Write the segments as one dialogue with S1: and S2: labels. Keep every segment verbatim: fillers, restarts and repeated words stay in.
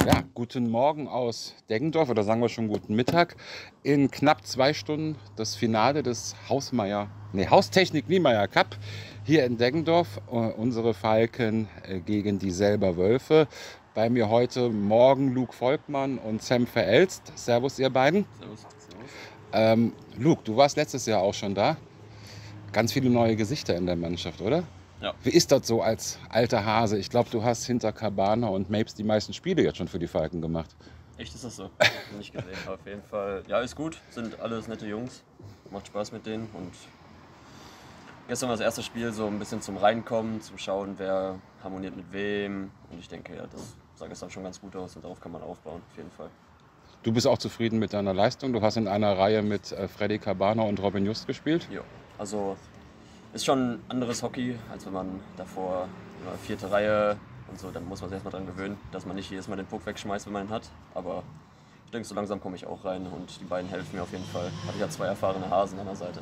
S1: Ja, guten Morgen aus Deggendorf oder sagen wir schon guten Mittag. In knapp zwei Stunden das Finale des Hausmeier, nee, Haustechnik Niemeyer Cup hier in Deggendorf. Äh, unsere Falken äh, gegen die Selber Wölfe. Bei mir heute Morgen Luke Volkmann und Sam Verelst. Servus ihr beiden.
S2: Servus. Servus.
S1: Ähm, Luke, du warst letztes Jahr auch schon da. Ganz viele neue Gesichter in der Mannschaft, oder?
S2: Ja.
S1: Wie ist das so als alter Hase? Ich glaube, du hast hinter Cabana und Mapes die meisten Spiele jetzt schon für die Falken gemacht.
S2: Echt ist das so? Hab ich nicht gesehen. Aber auf jeden Fall, ja, ist gut. Sind alles nette Jungs. Macht Spaß mit denen. Und gestern war das erste Spiel so ein bisschen zum Reinkommen, zum Schauen, wer harmoniert mit wem. Und ich denke, ja, das sah gestern schon ganz gut aus und darauf kann man aufbauen, auf jeden Fall.
S1: Du bist auch zufrieden mit deiner Leistung. Du hast in einer Reihe mit äh, Freddy Cabana und Robin Just gespielt.
S2: Ja, also ist schon ein anderes Hockey, als wenn man davor in der vierte Reihe und so, dann muss man sich erstmal dran gewöhnen, dass man nicht jedes Mal den Puck wegschmeißt, wenn man ihn hat. Aber ich denke, so langsam komme ich auch rein und die beiden helfen mir auf jeden Fall. Habe ich ja zwei erfahrene Hasen an der Seite.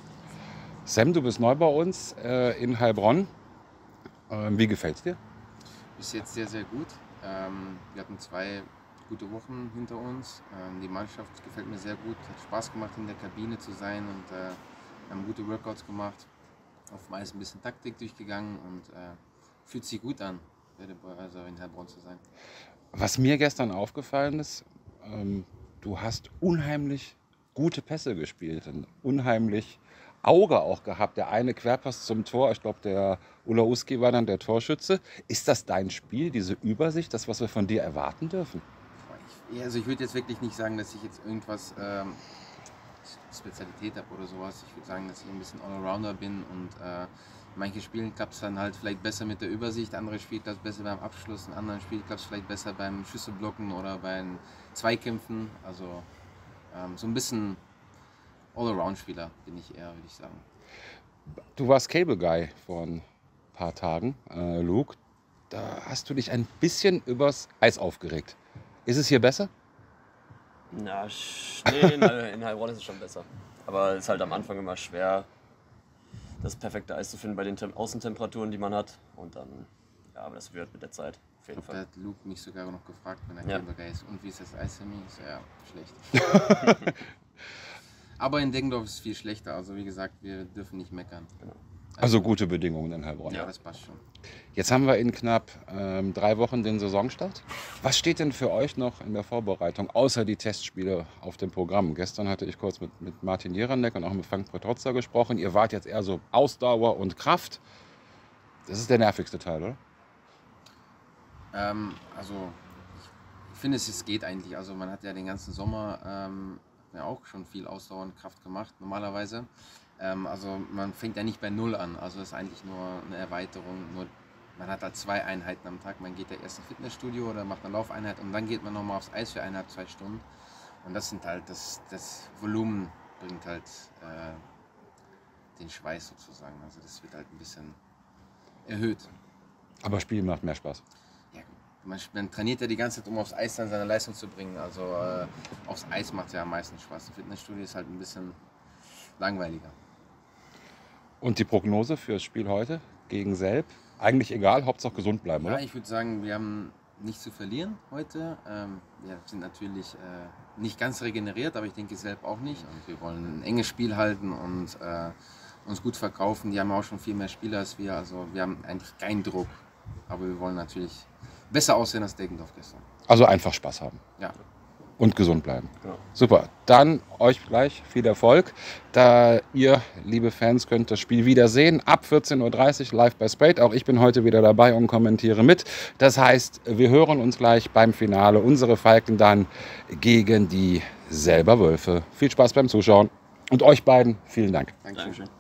S1: Sam, du bist neu bei uns äh, in Heilbronn. Ähm, wie gefällt's dir?
S3: Bis jetzt sehr, sehr gut. Ähm, wir hatten zwei gute Wochen hinter uns. Ähm, die Mannschaft gefällt mir sehr gut. Hat Spaß gemacht, in der Kabine zu sein und äh, wir haben gute Workouts gemacht. Auf dem Eis ein bisschen Taktik durchgegangen und äh, fühlt sich gut an, also in Heilbronn zu sein.
S1: Was mir gestern aufgefallen ist, ähm, du hast unheimlich gute Pässe gespielt, ein unheimlich Auge auch gehabt. Der eine Querpass zum Tor, ich glaube der Ulauski war dann der Torschütze. Ist das dein Spiel, diese Übersicht, das, was wir von dir erwarten dürfen?
S3: Ich, also ich würde jetzt wirklich nicht sagen, dass ich jetzt irgendwas ähm, Spezialität habe oder sowas. Ich würde sagen, dass ich ein bisschen Allrounder bin und äh, in manchen Spielen klappt es dann halt vielleicht besser mit der Übersicht, andere Spiele klappt es besser beim Abschluss, in anderen Spielen klappt es vielleicht besser beim Schüsselblocken oder beim Zweikämpfen. Also ähm, so ein bisschen Allround-Spieler bin ich eher, würde ich sagen.
S1: Du warst Cable Guy vor ein paar Tagen, äh, Luke. Da hast du dich ein bisschen übers Eis aufgeregt. Ist es hier besser?
S2: Na, nee, in, in Heilbronn ist es schon besser. Aber es ist halt am Anfang immer schwer, das perfekte Eis zu finden bei den Tem- Außentemperaturen, die man hat. Und dann, ja, aber das wird mit der Zeit, auf jeden
S3: Ich glaube,
S2: Fall.
S3: da hat Luke mich sogar noch gefragt, wenn er
S2: Ja.
S3: Cable Guy ist. Und wie ist das Eis für mich? Ich so, ja, schlecht. Aber in Deggendorf ist es viel schlechter. Also wie gesagt, wir dürfen nicht meckern.
S2: Genau.
S1: Also gute Bedingungen in Heilbronn.
S3: Ja, das passt schon.
S1: Jetzt haben wir in knapp ähm, drei Wochen den Saisonstart. Was steht denn für euch noch in der Vorbereitung, außer die Testspiele auf dem Programm? Gestern hatte ich kurz mit, mit Martin Jeranek und auch mit Frank Pretrotzer gesprochen. Ihr wart jetzt eher so Ausdauer und Kraft. Das ist der nervigste Teil, oder?
S3: Ähm, also ich, ich finde, es, es geht eigentlich. Also man hat ja den ganzen Sommer ähm, ja auch schon viel Ausdauer und Kraft gemacht, normalerweise. Ähm, also man fängt ja nicht bei Null an. Also es ist eigentlich nur eine Erweiterung. Nur man hat halt zwei Einheiten am Tag. Man geht ja erst ins Fitnessstudio oder macht eine Laufeinheit und dann geht man nochmal aufs Eis für eineinhalb, zwei Stunden. Und das sind halt, das, das Volumen bringt halt äh, den Schweiß sozusagen. Also das wird halt ein bisschen erhöht.
S1: Aber Spielen macht mehr Spaß.
S3: Ja, man, man trainiert ja die ganze Zeit, um aufs Eis dann seine Leistung zu bringen. Also äh, aufs Eis macht ja am meisten Spaß. Im Fitnessstudio ist halt ein bisschen langweiliger.
S1: Und die Prognose für das Spiel heute gegen Selb? Eigentlich egal, Hauptsache gesund bleiben,
S3: Ja,
S1: oder?
S3: ich würde sagen, wir haben nichts zu verlieren heute. Ähm, wir sind natürlich äh, nicht ganz regeneriert, aber ich denke selbst auch nicht. Und wir wollen ein enges Spiel halten und äh, uns gut verkaufen. Die haben auch schon viel mehr Spieler als wir. Also wir haben eigentlich keinen Druck. Aber wir wollen natürlich besser aussehen als Deggendorf gestern.
S1: Also einfach Spaß haben
S3: Ja.
S1: und gesund bleiben.
S2: Genau.
S1: Super, dann euch gleich viel Erfolg. Da ihr, liebe Fans, könnt das Spiel wieder sehen. Ab vierzehn Uhr dreißig live bei Sprayt. Auch ich bin heute wieder dabei und kommentiere mit. Das heißt, wir hören uns gleich beim Finale. Unsere Falken dann gegen die Selber Wölfe. Viel Spaß beim Zuschauen. Und euch beiden vielen Dank.
S3: Dankeschön.
S2: Dankeschön.